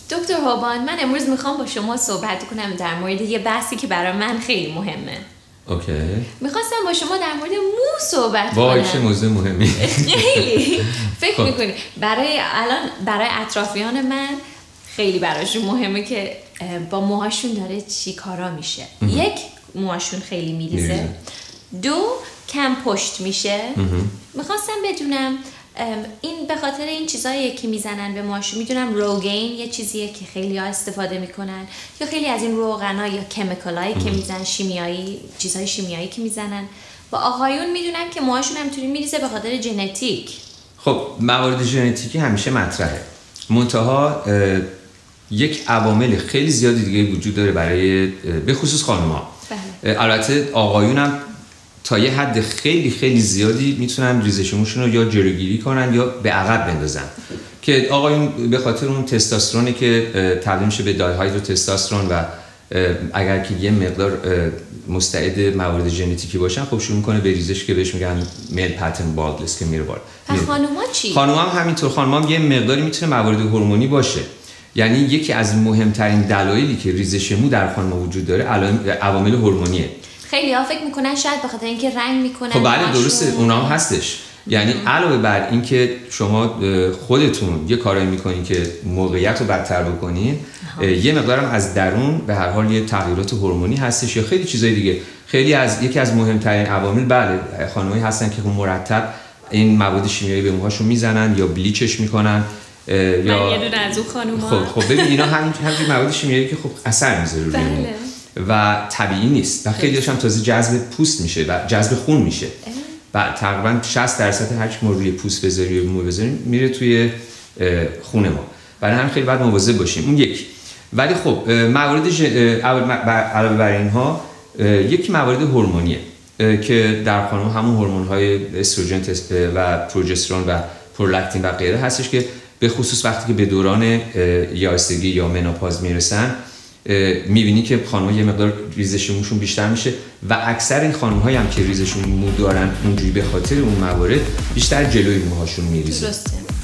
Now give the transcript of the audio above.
دکتر هوبان، من امروز میخوام با شما صحبت کنم در مورد یه بحثی که برای من خیلی مهمه. اوکی. میخواستم با شما در مورد مو صحبت کنم. وای چه موضوع مهمی. خیلی فکر میکنی برای اطرافیان من خیلی براشون مهمه که با موهاشون داره چی کارا میشه. یک، موهاشون خیلی میریزه. دو، کم پشت میشه. میخواستم بدونم این به خاطر این چیزاییه که میزنن به موهاشون. میدونم روگین یه چیزیه که خیلی ها استفاده میکنن، یا خیلی از این روغنا یا کمیکالایی که میزنن، شیمیایی، چیزهای شیمیایی که میزنن. با آقایون میدونم که موهاشون همینطوری میریزه به خاطر ژنتیک. خب موارد ژنتیکی همیشه مطرحه، منتها یک عوامل خیلی زیادی دیگه وجود داره برای به خصوص خانم‌ها. البته آقایون هم تا یه حد خیلی خیلی زیادی میتونن ریزش موشون رو یا جلوگیری کنن یا به عقب بندازن، که آقایون به خاطر اون تستوسترونی که تبدیل میشه به دایهایدروتستوسترون و اگر که یه مقدار مستعد موارد ژنتیکی باشن خب شروع میکنه به ریزش که بهش میگن میل پترن بالدنس که میره بالا. خانوما چی؟ خانوما هم همینطور. خانوما هم یه مقداری میتونه موارد هورمونی باشه، یعنی یکی از مهمترین دلایلی که ریزش مو در خانم‌ها وجود داره عوامل هورمونیه. خیلی ها فکر میکنن شاید به خاطر اینکه رنگ میکنن. خب بله درسته، اونا هم هستش. یعنی علاوه بر اینکه شما خودتون یه کارایی میکنین که موقعیت رو بدتر بکنین، یه مقدارم از درون به هر حال یه تغییرات هورمونی هستش یا خیلی چیزای دیگه. یکی از مهمترین عوامل بله خانمایی هستن که مرتب این مواد شیمیایی به موهاشون میزنن یا بلیچش میکنن یا یه دونه از اون خانوما. خب ببین اینا همین مواد شیمیایی که خب اثر میذاره روی مو و طبیعی نیست و خیلیش هم تازه جذب پوست میشه و جذب خون میشه و تقریبا 60% هر چی ما روی پوست بذاریم روی مو بذاریم میره توی خون ما. برای همین خیلی باید مواظب باشیم. اون یک. ولی خب موارد علاوه بر اینها یک موارد هورمونیه که در خانم همون هورمون‌های استروژن و پروژسترون و پرولاکتین و غیره هستش که به خصوص وقتی که به دوران یائسگی یا منوپاز میرسن میبینی که خانم‌ها یه مقدار ریزش موشون بیشتر میشه و اکثر این خانم‌هایی هم که ریزشون مو دارن اونجوری به خاطر اون موارد بیشتر جلوی موهاشون میریزه. درسته.